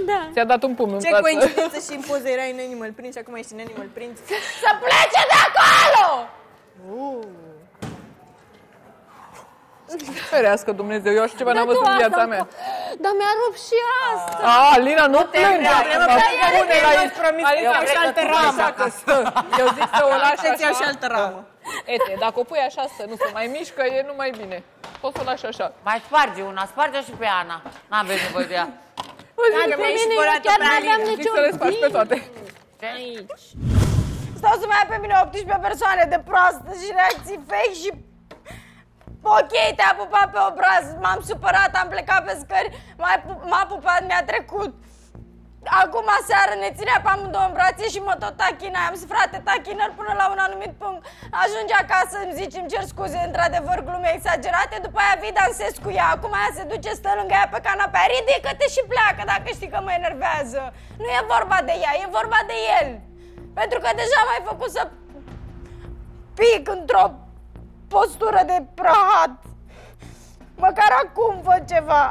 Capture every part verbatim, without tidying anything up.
Da. Ți-a dat un pumn în Ce față. coincidență și în poză erai în Animal Print și acum ești în Animal Print. Să plece de acolo! Uh. Ferească Dumnezeu, eu așa ceva n-am văzut în viața mea. Dar mi-a rupt și asta. A, Alina, nu plânge! Alina, și altă ramă. Eu zic să o lași Să-ți iau și așa. altă ramă. Ete, dacă o pui așa să nu se mai mișcă, e numai bine. Poți să o lași așa. Mai sparge una, sparge și pe Ana. N-avem nevoie de ea. Dar pe mine eu chiar n-aveam Zic nicio să le spargi pe toate. aici. Stau să mai ia pe mine optsprezece persoane de proastă și reacții fake și... Ok, te-a pupat pe obraz, m-am supărat, am plecat pe scări, m-a pupat, mi-a trecut. Acum seară ne ținea pe amândouă în brațe și mă tot tachina. Am zis, frate, tachinăr până la un anumit punct. Ajunge acasă, îmi zice, îmi cer scuze, într-adevăr glume exagerate. După aia vii, dansez cu ea. Acum aia se duce, stă lângă ea pe canapea. Ridică-te și pleacă dacă știi că mă enervează. Nu e vorba de ea, e vorba de el. Pentru că deja m-ai făcut să pic într-o postură de prăhat. Măcar acum fă ceva.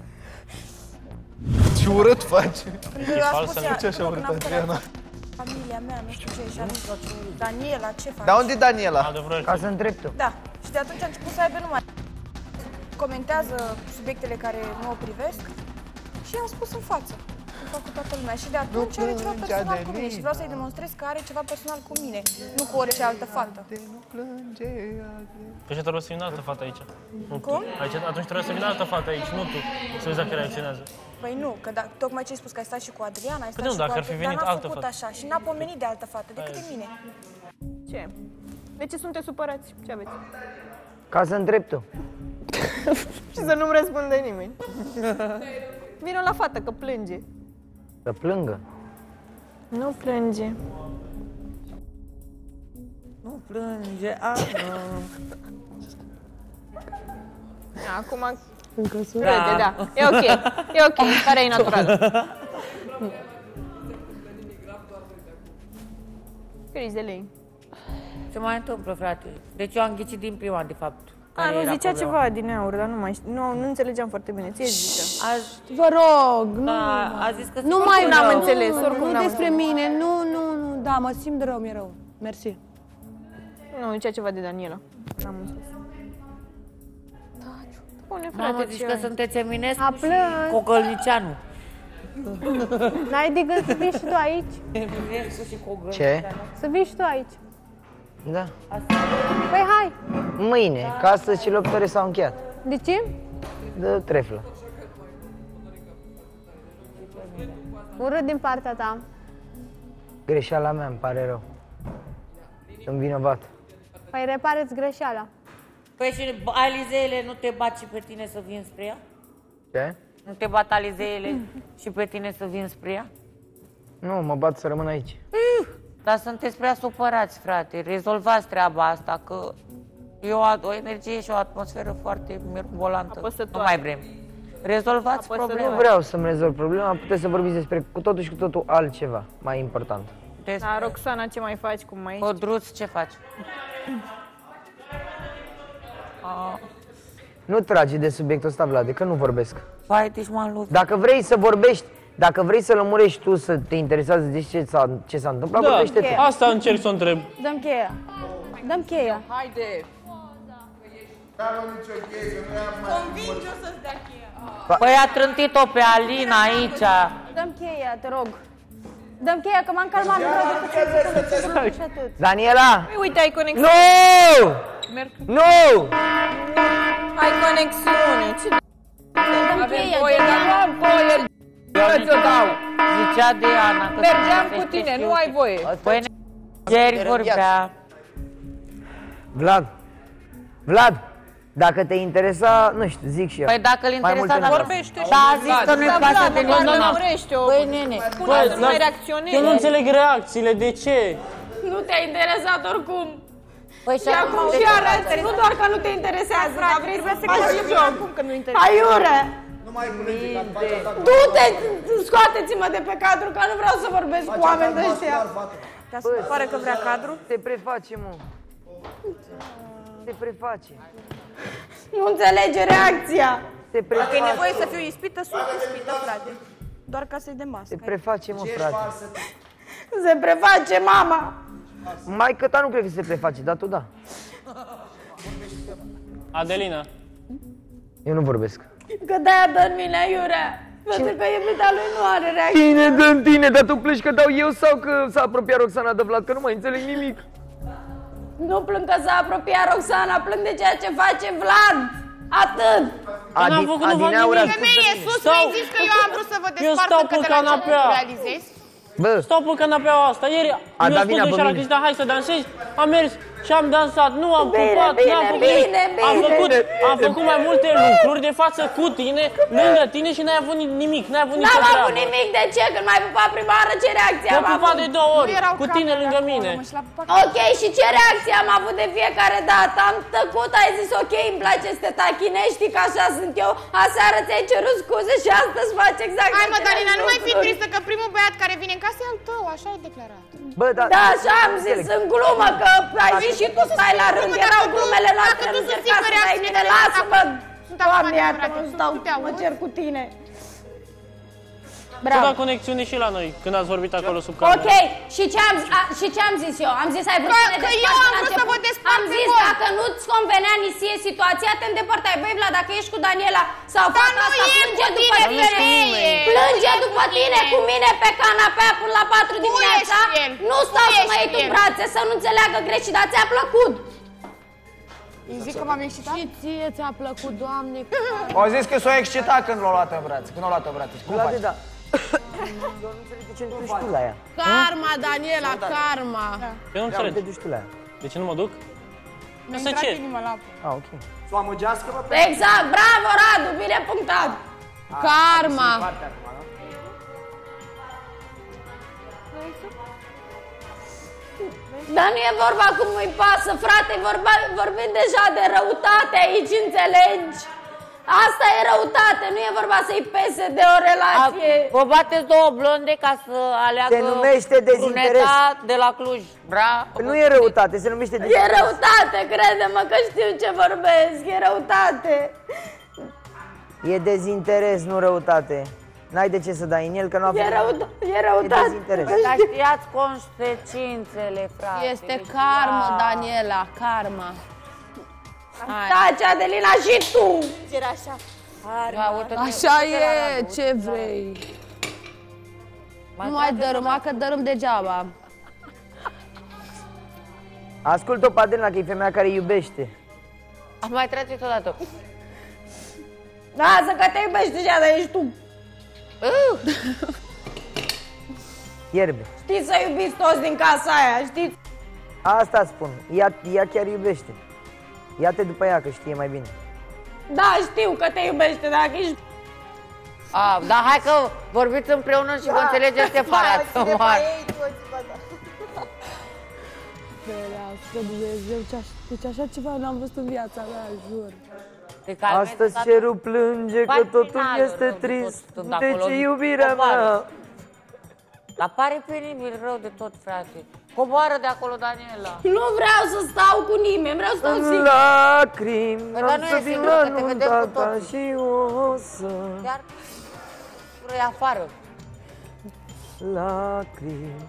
Ce urât faci! E falsă, nu ce așa urât, Adriana. Familia mea, nu știu ce, și am Daniela, ce faci? Dar unde e Daniela? Ca să întreb tu. Da, și de atunci a început să aibă numai. Comentează subiectele care nu o privesc și i-am spus în față. Îmi fac cu toată lumea. Și de atunci are ceva personal cu mine și vreau să-i demonstrez că are ceva personal cu mine, nu cu orice altă fată. Păi și trebuie să vină altă fată aici. Nu Cum? Tu. Aici, atunci trebuie să vină altă fată aici, nu tu. Să vezi dacă reacționează. Păi nu, că da, tocmai ce ai spus că ai stat și cu Adriana, ai stat nu, și dacă cu ar fi altă, venit dar n-a altă făcut fată. așa și n-a pomenit de altă fată decât de mine. Ce? De ce sunteți supărați? Ce aveți? Ca să întreb tu. Și să nu-mi răspunde nimeni. Vino la fată, că plânge. Să plângă. Nu plânge. Nu plânge, Ana. Acum Încă sunt. râde, da. E ok, e ok, care e natural. Crizi de lei. Ce mai întâmplă, frate? Deci eu am ghicit din prima, de fapt. A, care nu era zicea problema. ceva din aur, dar nu mai știu. Nu, nu înțelegeam foarte bine. Ție zicea. Azi, Vă rog, nu. da, a zis că... Nu mai n-am vreau. înțeles, Nu, oricum nu n-am despre înțeles. mine, nu, nu, nu, da, mă simt de rău, mi-e rău. Mersi. Nu, zicea ceva de Daniela. N-am înțeles. Spune, Mamă, frate, zici ce că ai? sunt Eminescu A și plâns. Cogălnicianu. N-ai de gând să vii și tu aici? Eminescu și Cogălnicianu. Ce? Să vii și tu aici. Da. Păi hai. Mâine, că astăzi și luptările s-au încheiat. De ce? De treflă. Urât din partea ta. Greșeala mea, îmi pare rău. Sunt vinovat. Păi repareți greșeala. Păi și alizeele nu te bat și pe tine să vin spre ea? Ce? Nu te bat alizeele și pe tine să vin spre ea? Nu, mă bat să rămân aici. Dar sunteți prea supărați, frate. Rezolvați treaba asta, că e o, o energie și o atmosferă foarte mirbolantă. Apăsătoare. Nu mai vrem. Rezolvați Apăsătoare. problema. Nu vreau să-mi rezolv problema, puteți să vorbiți despre cu totul și cu totul altceva, mai important. Des... Da, Roxana, ce mai faci? Cum mai ești? Codruț, ce faci? Nu trage de subiectul ăsta, Vlade, că nu vorbesc. Vai, deci m-am lovit. Dacă vrei să vorbești, dacă vrei să lămurești tu, să te interesează de ce s-a, ce s-a întâmplat, vorbește tu. Da, asta încerc să o întreb. Dăm cheia. Dăm cheia. Haide! Convinge-o să-ți dea cheia. Păi a trântit-o pe Alina aici. Dăm cheia, te rog. Dăm cheia, că m-am calmat, nu vreau decât să zic și atât. Daniela! Păi uite, ai conexiune. Nu! Merg. Nu! Ai conexiune. Ce Dăm Avem cheia, voie, te dar nu am voie. Eu ți-o dau. Zicea de Ana că Mergeam se cu găsește tine, și nu eu. ai voie. Păi ieri vorbea. Vlad! Vlad! Dacă te interesa, nu știu, zic și eu. Păi dacă îl Mai interesa, multe dar nu. Vorbește și Da, a zis că nu-i pasă de măcar nimeni. lămurește-o. Păi nene, Spune să nu mai reacționezi. Eu nu înțeleg reacțiile, de ce? Nu te-a interesat oricum. păi și acum Și arăți, nu doar că nu te interesează, dar vrei să faci și tu. Acum că nu interesează. Aiure! Du-te, scoateți-mă de pe cadru, că nu vreau să vorbesc cu oameni de ăștia. Dar se pare că vrea cadru? Te preface, mă. Te preface. Nu înțelege reacția. Te Dacă e preface. nevoie să fiu ispită, sunt ispită, frate. doar ca să-i de mască. Se preface, mă, frate. Se preface mama! Maică ta nu cred că se preface, dar tu da. Adelina. Eu nu vorbesc. Că de-aia dă în mine aiurea. Pentru că iubita lui nu are reacție. Tine dă-n tine, dar tu plângi că dau eu sau că s-a apropiat Roxana de Vlad, că nu mai înțeleg nimic. Nu plâng că s-a apropiat Roxana, plâng de ceea ce face Vlad. Atât. N-am făcut, nu fac nimic. Femeie, sus mi-ai zis că eu am vrut să vă Eu despart stau încă pe de la canapea. început, realizezi? Bă, Stau pe canapeaua asta. Ieri mi-a spus Davina, Dușa la bă, Cristina, hai să dansezi. Am mers și am dansat. Nu am Bine, pupat, bine, n-am făcut bine, nimic. bine. Am făcut, am făcut mai multe lucruri de față cu tine, lângă tine și n-ai avut nimic. N-ai avut nicio N-am treabă. avut nimic, de ce? Când m-ai pupat prima oară, ce reacție am M-am pupat avut? de două ori, Nu erau cu tine camere lângă acolo, mine. mă, și l-a pupat. Ok, și ce reacție am avut de fiecare dată? Am tăcut, ai zis ok, îmi place să te tachinești, știi că așa sunt eu. Aseară ți-ai cerut scuze și astăzi faci exact Hai mă, aceleași Darina, nu mai fi lucruri. tristă că primul băiat care vine în casă e al tău, așa e declarat. bă, da. Da, așa am zis în glumă, că ai zis și tu stai la rând. glumă, Erau dacă tu- glumele noastre, dacă nu tu susții încerca că să dai reacțiile mine. tale Lasă-mă, sunt Doamne, acum iartă-mă, adevărate, stau, tu te mă auzi? cer cu tine. Și Bravo. da conexiune și la noi, când ați vorbit acolo sub cameră. Ok, și ce am, a, și ce am zis eu? Am zis ai vrut Că- să ne că desparți eu am la vrut să început. vă despart Am pe zis voi. dacă nu-ți convenea niție situația, te îndepărtai. Băi, Vlad, dacă ești cu Daniela sau Dar fata nu asta, e plânge cu după tine, tine. femeie. Plânge Nu e după cu tine, tine. cu mine pe canapea până la patru dimineața. ești el. Nu Tu stau să mă ești iei tu în el. brațe, să nu înțeleagă greșit, dar ți-a plăcut. Îi zic că m-am excitat? Și ție ți-a plăcut, Doamne. Au zis că s-o excitat când l-a luat în brațe, când l-a luat în brațe. Cum Vlade, faci? da. Eu nu înțeleg de ce nu te duci tu la ea. Karma, Daniela, karma. Eu nu Ia, înțeleg. te duci tu la ea. De ce nu mă duc? Mi-a Să intrat ce? inima la apă. Ah, ok. Să o amăgească, mă, pe Exact, bravo, Radu, bine punctat. Karma. partea acum, da? Dar nu e vorba cum îi pasă, frate, vorba, vorbim deja de răutate aici, înțelegi? Asta e răutate, nu e vorba să-i pese de o relație. Vă bateți două blonde ca să aleagă Se numește dezinteres. bruneta de la Cluj. Bravo. Nu e răutate, se numește E dezinteres. răutate, crede-mă că știu ce vorbesc, e răutate. E dezinteres, nu răutate. N-ai de ce să dai în el, că nu a E, făcut. răuta, e E răutate. dezinteres. Dar știați consecințele, frate. Este Deci, karma, da. Daniela, karma. Taci, Adelina, și tu. Ia, uite-te, Așa uite-te la e, Radu, ce uite-te la vrei. Mai Nu mai trage dărâma, că dărâm degeaba. Ascultă-o pe Adelina, că e femeia care iubește. Radu. Mai trageți odată. Lasă că te iubești deja, dar ești tu. Ierbe. Știți să iubiți toți din casa aia, știți? Asta spun. Ea, ea chiar iubește. Ia-te după ea, că știe mai bine. Da, știu că te iubește, dacă ești... A, dar hai că vorbiți împreună și vă înțelegeți separat. Să moară. Ferească Dumnezeu, ce aș- deci așa ceva n-am văzut în viața mea, jur. Te calmezi, Astăzi tata. cerul plânge, că Faci totul finalul, este rău de trist. tot, sunt De acolo. ce iubirea Coboară. mea? Dar pare penibil rău de tot, frate. Coboară de acolo, Daniela. Nu vreau să stau cu nimeni, vreau să stau În singur. lacrimi, Păi, dar am nu să e vin sigur la că te vedem nunta cu ta toții. și o să Chiar vrei afară. lacrimi.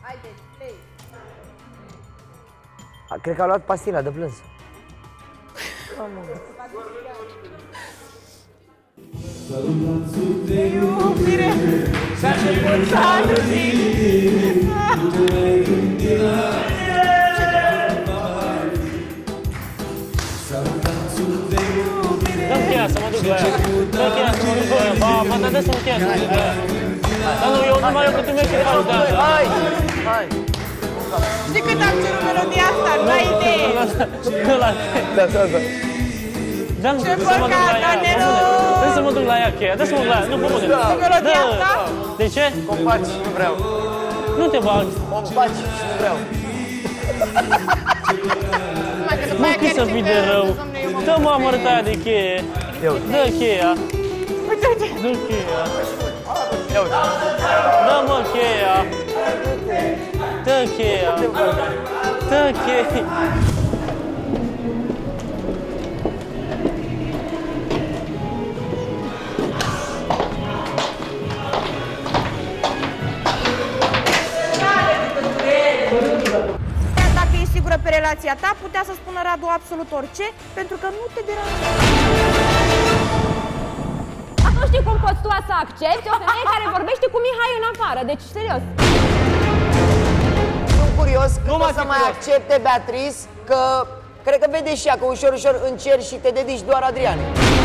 A, cred că a luat pastila de plâns. Dă-mi cheia să mă duc la ea. Dă cheia să mă duc la ea. Ba, ba, dar dă să-mi cheia să mă duc la ea. Dar nu, eu numai eu că tu mergi și faci de asta. Hai! Hai! Știi cât am cerut melodia asta? Nu ai idee. Ăla. Da, da, da. Dă-mi să mă duc la ea. Danilo! Dă să mă duc la ea cheia. Dă să mă duc la ea. Nu, pomone. Melodia asta? De ce? O faci, nu vreau. Nu te bag. O faci, nu vreau. Numai că după Nu aia cât chiar să zic fii că, de rău. dom'le, eu mă- Dă-mă amărâta aia de cheie. Dă cheia. Dă cheia. Dă-mă cheia. Dă cheia. Dă cheia. declarația ta, putea să spună Radu absolut orice, pentru că nu te deranjează. Nu știu cum poți tu să accepti o femeie care vorbește cu Mihai în afară, deci serios. Sunt curios când o să mai accepte Beatrice, că cred că vede și ea că ușor, ușor încerci și te dedici doar Adriane.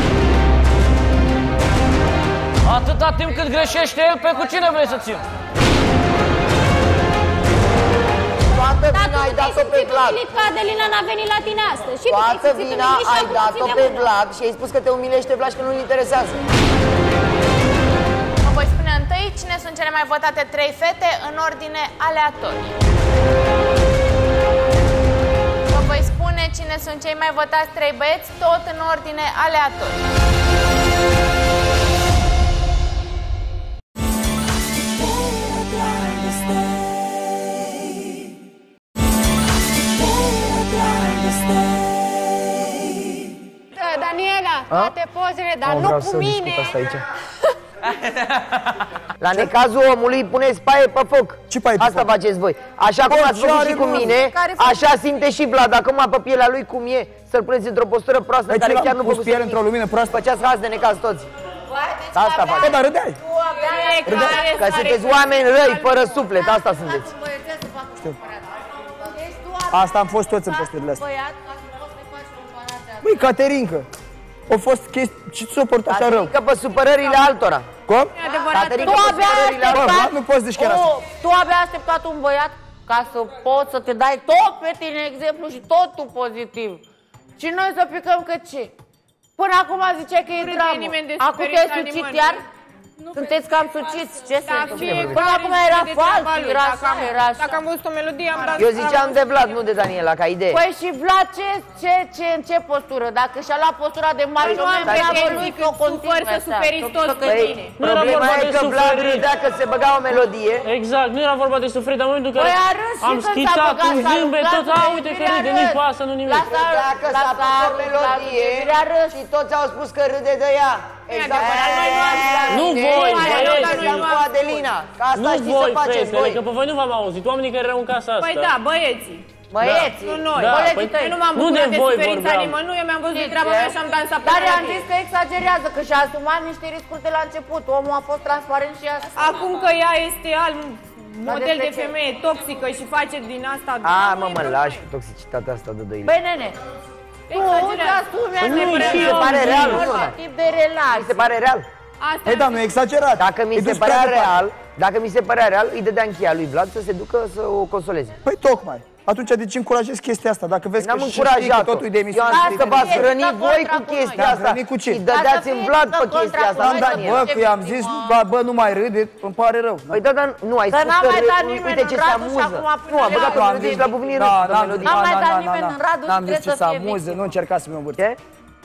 Atâta timp cât greșește el, pe cu cine vrei să țin? Toată vina ai dat-o pe Vlad. Că Adelina n-a venit la tine astăzi. Toată vina ai dat-o pe Vlad și ai spus că te umilește Vlad și că nu-l interesează. Vă voi spune întâi cine sunt cele mai votate trei fete în ordine aleatorie. Vă voi spune cine sunt cei mai votați trei băieți, tot în ordine aleatorie. Daniela, toate pozele, dar nu cu mine. La necazul omului puneți paie pe foc. Ce paie pe Asta foc? faceți voi. Așa cum ați făcut și cu mine, așa simte și Vlad. Acum pe pielea lui cum e, să-l puneți într-o postură proastă în care chiar nu pus piele într-o lumină proastă. Făceați haz de necaz toți. Asta faceți. Bă, dar râdeai. Că sunteți oameni răi, fără suflet, asta sunteți. Asta am fost toți în posturile astea. Băi, Caterinca, au fost chestii, ce ți-o părut așa rău? Că pe supărările altora. Cum? Caterinca Tu pe abia supărările așteptat, altora. Bă, nu poți zici chiar asta. o, tu abia așteptat un băiat ca să poți să te dai tot pe tine exemplu și tot tu pozitiv. Și noi să picăm că ce? Până acum ziceai că e Nu dramă. nimeni de Acum te-ai superior sucit nimeni. iar? Sunteți cam suciți, ce se întâmplă? Până acum fiecare era de fals, treaba lui. era Dacă așa, am- era așa. Dacă am văzut o melodie, am dat... Eu ziceam de Vlad, nu de Daniela, ca idee. Păi și Vlad, ce, ce, ce, în ce postură? Dacă și-a luat postura de mare, nu am pretenții că sufăr să suferiți toți pe Păi, tine. Nu era problema vorba e de că Vlad suferit. râdea că se băga o melodie. Exact, nu era vorba de suferit, dar în momentul în care Păi a râs și am când s-a schițat băgat, un s-a zâmbet, rugat tot, de a, uite că iubirea râde, râs. nici pasă, nu nimic. Lasă- Dacă s-a lasă- pus o lasă- melodie iubirea râs. și toți au spus că râde de ea. Exact. Nu voi, băieți. Cu Adelina. Că asta Nu știți voi, să faceți fetele, voi. că pe voi nu v-am auzit, oamenii care erau în casa asta. Păi da, băieții. Băieții, Nu noi. Da, colegii păi- tăi. Eu nu m-am Nu bucurat de de voi suferința vorbeam. nimănui, eu mi-am văzut de treaba mea și am dansat pe Dar i-am melodie. zis că exagerează, că și-a asumat niște riscuri de la început. Omul a fost transparent și a spus. Acum că ea este alt model despre de ce? femeie toxică și face din asta... A, mă, mă, lași cu toxicitatea asta de doi. Băi, nene, tu îți asumi Păi nu, și Mi se eu pare am real, zis. nu, orice tip de relație. Mi se pare real. Asta Ei, da, nu e exagerat. Dacă mi E se dus părea prea departe. real, dacă mi se părea real, îi dădea în cheia lui Vlad să se ducă să o consoleze. Păi tocmai. Atunci de ce încurajezi chestia asta? Dacă vezi N-am că și știi că încurajat-o. totul e de Eu emisiune. am zis că v-ați fie hrănit să voi contra cu cu chestia noi. asta. Ne-am hrănit cu ce? Și dădeați în Vlad Să pe contra chestia cu asta, noi, nu da, Daniel. Bă, Ce că i-am victimă. zis, bă, bă, nu mai râde, îmi pare rău. Păi da, dar nu, ai Că spus n-a că mai dat râ- nimeni uite în ce se Radu și amuză. acum pune Nu, a băgat Radu. o melodie și l-a bufnit râs pe melodie. N-a mai dat nimeni în Radu și N-am zis trebuie ce să să fie amuză, victimă. nu încerca să mă învârt. Ce?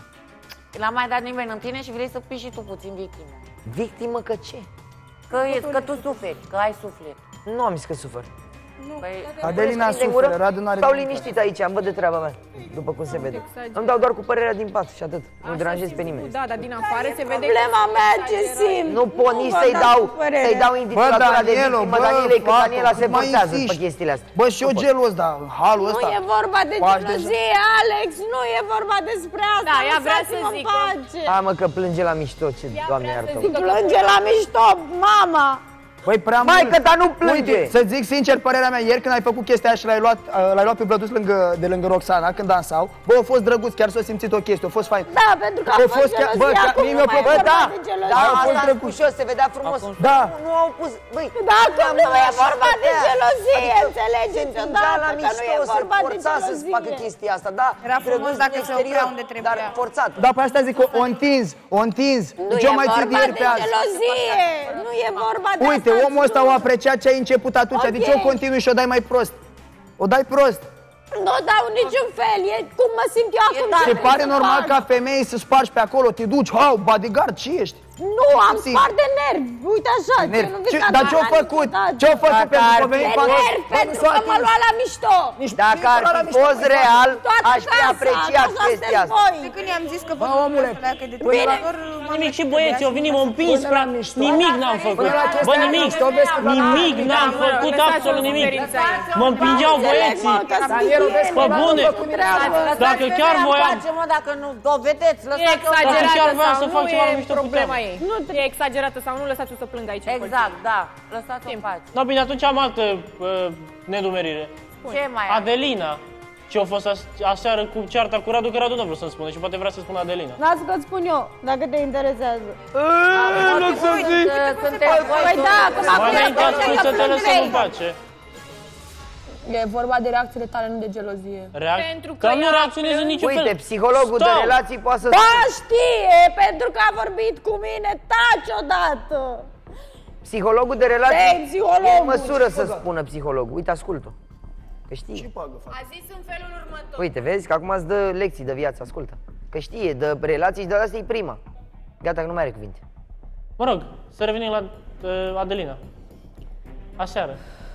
N-a mai dat nimeni în tine și vrei să fii și tu puțin victimă. Victimă că ce? Că, e, că tu suferi, că ai suflet. Nu am zis că sufăr. Păi, Adelina Spune în suferă, gură, Radu n-are Stau nimic. liniștit aici, am văd de treaba mea, după cum se vede. Îmi dau doar cu părerea din pat și atât. Nu deranjez pe nimeni. Da, dar din afară se vede că... Problema mea ce simt. Nu pot nici să-i dau, să-i dau intitulatura de Danielo, victimă bă, Danielei, că fată, Daniela se cât mai forțează insisti. pe chestiile astea. Bă, și eu gelos, dar în halul Nu ăsta. e vorba de Faci gelozie, Alex, nu e vorba despre asta. Da, ea vrea să lăsați-mă în zică. pace. Ha, mă, că plânge la mișto, ce doamne iartă. Plânge la mișto, mama. Băi, prea Mai mult. că dar nu plânge. Uite, să zic sincer părerea mea, ieri când ai făcut chestia aia și l-ai luat, uh, l-ai luat pe Vlăduț lângă, de lângă Roxana când dansau, bă, a fost drăguț, chiar s-a simțit o chestie, a fost fain. Da, pentru că a Bă, fost fost chiar- bă, gelozie, chiar- acum mie nu mi-a mai e plăcut. vorba Da, de gelozie. da, a fost asta drăguț. ușor, se vedea frumos. Da. Nu, nu au pus, băi. Da, acum nu e vorba de Adică gelozie, înțelegeți Da, odată la că nu mișto, e se vorba de forța să-ți facă gelozie. chestia asta, da? Era frumos drăguț dacă din se oprea exterior, unde trebuia. Dar forțat. Da, pe asta zic, o, o întins, o întins. Nu Deci e eu mai țin vorba ieri de pe azi. gelozie, nu e vorba de Uite, asta. omul ăsta a apreciat ce ai început atunci, Ok. deci eu continui și o dai mai prost. O dai prost. Nu dau niciun fel, e cum mă simt eu acum. Se pare normal ca femeie să spargi pe acolo, te duci, hau, bodyguard, ce ești? Nu, am spart de nervi. Uite așa, ce nu vezi Dar ce-a făcut? Ce-a făcut pentru că venit de nervi, pentru că mă lua la mișto. Dacă ar fi fost real, aș fi apreciat chestia asta. De când i-am zis că vă pleacă de televizor, Nimic și băieți, eu veni, m-am împins prea... Nimic n-am făcut. Bă, nimic, nimic n-am făcut, absolut nimic. Mă împingeau băieții. Bă, bune, dacă chiar voiam... Dacă nu dovedeți, lăsați-o. Dacă chiar voiam să fac ceva, nu mișto puteam. Problema ei. Nu e exagerată sau nu, lăsați-o să plângă aici. Exact, da. Lăsați-o în pace. Da, bine, atunci am altă uh, nedumerire. Ce mai ai? Adelina. Ce a fost as aseară cu cearta cu Radu, că Radu nu vreau să-mi spună și poate vrea să spună Adelina. Lasă că-ți spun eu, dacă te interesează. Nu să zic! Păi da, că m-a Mai înainte spui să te lăsăm în pace. E vorba de reacțiile tale, nu de gelozie. Reac Pentru că, că nu ea- reacționezi în niciun fel. Uite, psihologul de Stau. relații poate să... Da, știe, pentru că a vorbit cu mine, taci odată. Psihologul de relații Ei, psihologul. e în măsură să spună psihologul. Uite, ascultă. Că știe. A zis în felul următor. Uite, vezi că acum îți dă lecții de viață, ascultă. Că știe, de relații și de asta e prima. Gata, că nu mai are cuvinte. Mă rog, să revenim la uh, Adelina. Aseară.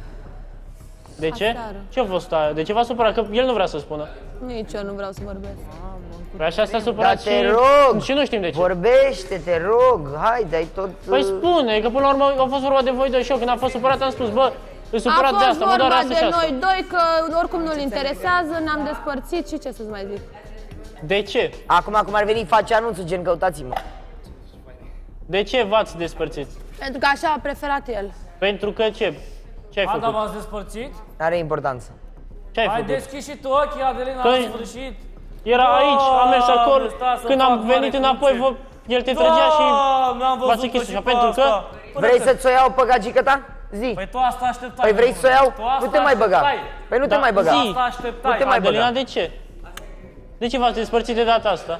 De ce? Aseară. Ce a fost aia? De ce v-a supărat? Că el nu vrea să spună. Nici eu nu vreau să vorbesc. Păi așa s-a Dar supărat te și... rog, Și nu știm de ce. vorbește, te rog, haide, ai tot... Păi uh, spune, că până la urmă a fost vorba de voi doi și eu când am fost supărat am spus, bă, îi A supărat de fost asta, mă doare vorba asta și de asta. noi doi, că oricum nu-l interesează, ne-am despărțit și ce să-ți mai zic. De ce? Acum, cum ar veni, face anunțul, gen, căutați-mă. De ce v-ați despărțit? Pentru că așa a preferat el. Pentru că ce? Ce ai Ada, făcut? v-ați despărțit? Are importanță. Ce ai Ai făcut? deschis și tu ochii, Adelina, Că- în sfârșit. Era aici, am mers Doamne, acolo, stai să când fac am mare venit înapoi, funcție. vă, el te trăgea și Doamne, am v-ați văzut-o închis și ușa, pe pentru că... asta. Până Vrei că- să-ți o iau pe gagică ta? Zi. Păi tu asta așteptai. Păi vrei să o iau? Tu asta Nu te mai băga. așteptai. Păi nu te Da, mai băga. zi. Asta așteptai. Nu te mai Adelina, băga. de ce? De ce v-ați despărțit de data asta?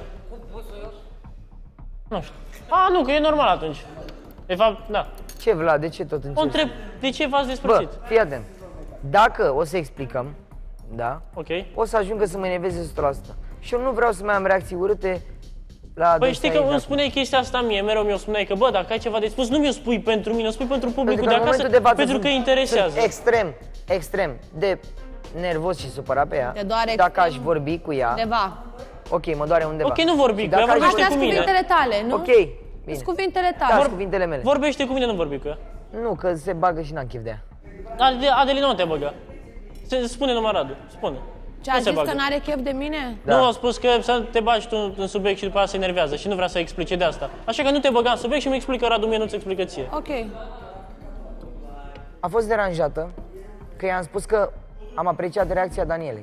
Nu știu. A, nu, că e normal atunci. De fapt, da. Ce, Vlad, de ce tot O încerci? întreb, de ce v-ați Bă, despărțit? fii atent. Dacă o să explicăm, da, Ok. o să ajungă să mă enerveze o sută la sută. Și eu nu vreau să mai am reacții urâte la Păi adresa știi că ei de îmi acum. spuneai chestia asta mie, mereu mi-o spuneai că bă, dacă ai ceva de spus, nu mi-o spui pentru mine, o spui pentru publicul Pentru că de în acasă, momentul de față pentru că sunt- interesează. sunt extrem, extrem de nervos și supărat pe ea. Te doare Dacă extrem? aș vorbi cu ea, Undeva. ok, mă doare undeva. Ok, nu vorbi Și cu ea, dacă aș vorbește Astea cu sunt mine. cuvintele tale, nu? Ok, bine. Sunt cuvintele Da, tale. sunt cuvintele mele. Vorbește cu mine, nu vorbi cu ea. Nu, că se bagă și n-am chef de ea. Ade- Adelina, nu te băga. Se- Spune numai Radu, spune. Ce a Nu se zis bagă. că n-are chef de mine? Da. Nu, a spus că să te bagi tu în subiect și după aceea se enervează și nu vrea să explice de asta. Așa că nu te băga în subiect și mi explică Radu, mie nu-ți explică ție. Ok. A fost deranjată că i-am spus că am apreciat reacția Danielei.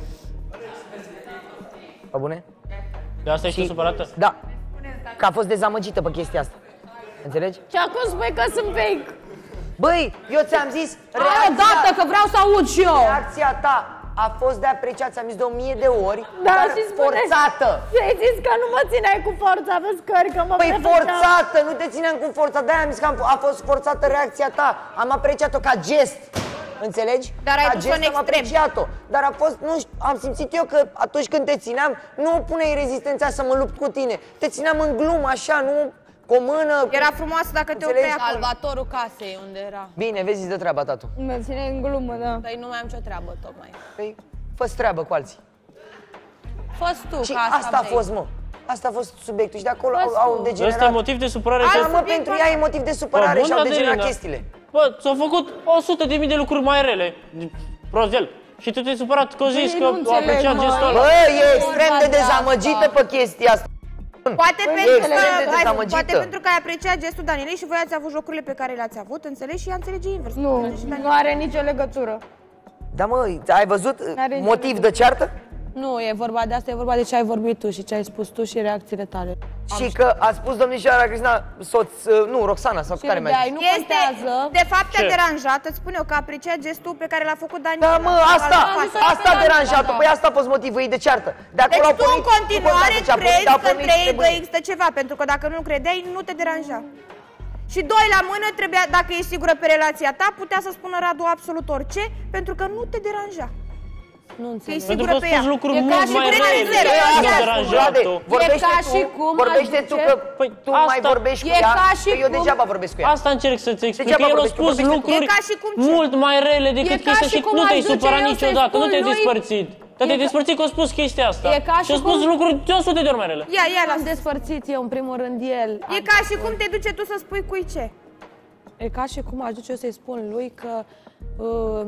Pe bune? De asta ești tu supărată? Da. Că a fost dezamăgită pe chestia asta. Înțelegi? Și acum spui că sunt fake. Băi, eu ți-am zis, Hai odată, că vreau să aud și eu. reacția ta a fost de apreciat, ți-am zis de o mie de ori, Da, dar și spune- forțată. Și ai zis că nu mă țineai cu forța pe scări, că mă Păi prefăceam. forțată, nu te țineam cu forța, de-aia am zis că am, a fost forțată reacția ta. Am apreciat-o ca gest. Înțelegi? Dar ai ca dus-o gest în am extrem. apreciat-o. Dar a fost, nu știu, am simțit eu că atunci când te țineam, nu puneai rezistența să mă lupt cu tine. Te țineam în glumă, așa, nu cu o mână. Era frumoasă dacă te Înțelegi? oprea acolo. Salvatorul casei, unde era. Bine, vezi de treaba, tatu. Mă ține în glumă, da. Păi nu mai am ce treabă, tocmai. Păi, fă-ți treabă cu alții. Fost tu, Și că asta, asta a vrei. fost, mă. Asta a fost subiectul și de acolo au, Fost au tu. degenerat. Ăsta e motiv de supărare Da, că... mă, pentru ea e motiv de supărare Bă, și au bun, degenerat Adelina. chestiile. Bă, s-au făcut o sută de mii de lucruri mai rele. Prozel. Și tu te-ai supărat că o zis Păi, că nu a înțeleg, apreciat mă. gestul ăla. Bă, e extrem de vorba de dezamăgită asta. pe chestia asta. Poate, Băi, pentru extrem de că, hai, dezamăgită. poate pentru că ai apreciat gestul Danielei și voi ați avut jocurile pe care le-ați avut, înțelegi? Și ea înțelege invers. Nu, Și Daniela- nu are nicio legătură. Da, mă, ai văzut N-are motiv de ceartă? Nu, e vorba de asta, e vorba de ce ai vorbit tu și ce ai spus tu și reacțiile tale. Și că a spus domnișoara Cristina, soț, nu, Roxana sau Și care mai râdeai, zis? nu Este, contează. de fapt te-a Ce? deranjat, îți spun eu că a apreciat gestul pe care l-a făcut Daniela. Da, mă, asta, asta a deranjat-o, păi asta a fost motivul ei de ceartă. De acolo Deci au tu în pornit- continuare după ce a pornit, crezi au că pornit între ei niște doi buni. există ceva, pentru că dacă nu credeai, nu te deranja. Și doi la mână, trebuia, dacă ești sigură pe relația ta, putea să spună Radu absolut orice, pentru că nu te deranja. Nu înțeleg. Pentru că spus lucruri mult mai rele. Nu deranja tu. E ca și cum Vorbește tu că tu mai vorbești cu ea, că eu degeaba vorbesc cu ea. Asta încerc să-ți explic, că el a spus lucruri mult mai rele decât chestia și nu te-ai supărat niciodată, nu te-ai despărțit. Dar te-ai despărțit că a spus chestia asta. Și a spus lucruri de o sută de ori mai rele. Ia, ia, l-am despărțit eu, în primul rând, el. E ca și cum te duce tu să spui cui ce. E ca și cum aș duce eu să-i spun lui că... Uh,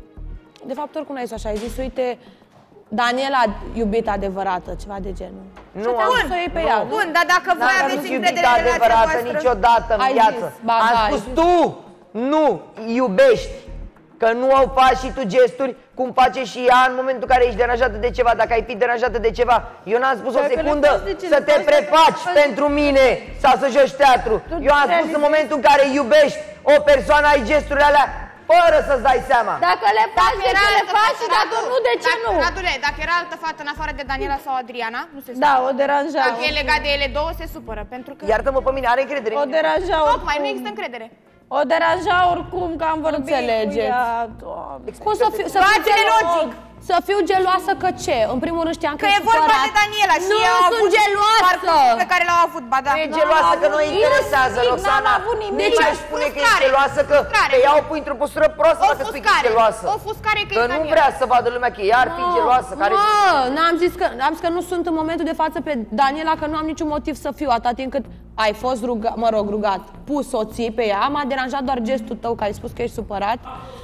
de fapt, oricum ai zis așa, ai zis, uite, Daniela, iubita adevărată, ceva de genul. Nu, am zis să o iei pe ea. Bun, dar dacă voi aveți încredere în relația voastră... niciodată în viață. Am spus tu nu iubești. Că nu au faci și tu gesturi cum face și ea în momentul în care ești deranjată de ceva. Dacă ai fi deranjată de ceva, eu n-am spus o secundă să te prefaci pentru mine sau să joci teatru. Eu am spus în momentul în care iubești o persoană, ai gesturile alea fără să-ți dai seama. Dacă le faci, de ce le faci și dacă nu, de ce nu? Radule, dacă era altă fată în afară de Daniela sau Adriana, nu se supără. Da, o deranja. Dacă e legat de ele două, se supără, pentru că... Iartă-mă pe mine, are încredere. O deranja oricum. Tocmai, nu există încredere. O deranja oricum, că am vorbit înțelegeți. cu ea. Cum să fiu, să fiu geloasă? Să fiu geloasă că ce? În primul rând știam că Că e vorba de Daniela și nu eu sunt avut geloasă. pe care l-au avut, ba da. Nu e geloasă că nu o interesează, Roxana. De ce aș spune că e geloasă că pe ea o pui într-o postură proastă dacă spui că e geloasă? O fuscare că e Că nu vrea să vadă lumea că ea ar fi geloasă. Mă, n-am zis că, am zis că nu sunt în momentul de față pe Daniela, că nu am niciun motiv să fiu atât timp cât ai fost rugat, mă rog, rugat, pus soții pe ea, m-a deranjat doar gestul tău, că ai spus că ești supărat.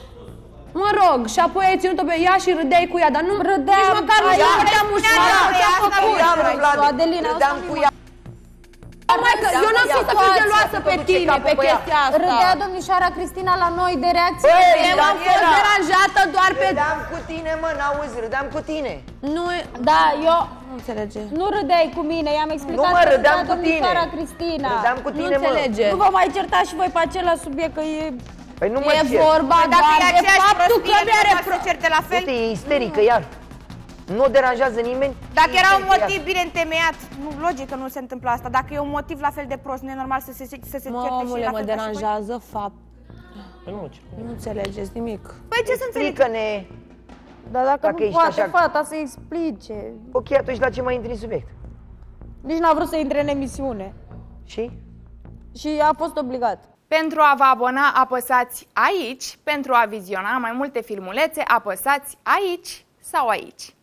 Mă rog, și apoi ai ținut-o pe ea și râdeai cu ea, dar nu râdeam, nici măcar nu știam mușcat, ce-a făcut. Adelina, râdeam cu ea. Mai că eu n-am spus să fiu geloasă pe tine, pe chestia asta. Râdea domnișoara Cristina la noi de reacție. Eu am fost deranjată doar pe... Râdeam cu tine, mă, n-auzi, râdeam cu tine. Nu, da, eu... Nu înțelege. Nu râdeai cu mine, i-am explicat nu, mă, că râdeam cu domnișoara tine. Cristina. Râdeam cu tine, nu înțelege. Nu vă mai certați și voi pe același subiect, că e... Păi nu mă e cer. vorba doar de faptul că mi-a reproș la fel. Uite, e isterică iar. Nu o deranjează nimeni. Dacă era un motiv bine întemeiat, nu, logic că nu se întâmplă asta. Dacă e un motiv la fel de prost, nu e normal să se, să se certe și la fel. Mă, mă deranjează fapt. Nu, nu înțelegeți nimic. Păi ce să înțeleg? Explică-ne. Dar dacă, Dacă nu ești poate așa- fata să explice. Ok, atunci la ce mai intri în subiect? Nici n-a vrut să intre în emisiune. Și? Și a fost obligat. Pentru a vă abona, apăsați aici. Pentru a viziona mai multe filmulețe, apăsați aici sau aici.